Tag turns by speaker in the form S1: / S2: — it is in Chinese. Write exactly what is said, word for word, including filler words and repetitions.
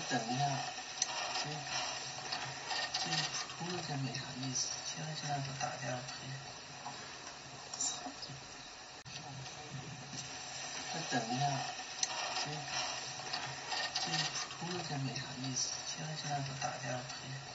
S1: 等一下，这这秃噜这没啥意思，现在现在不打架可以。再等一下，这这秃噜这没啥意思，现在现在不打架可以。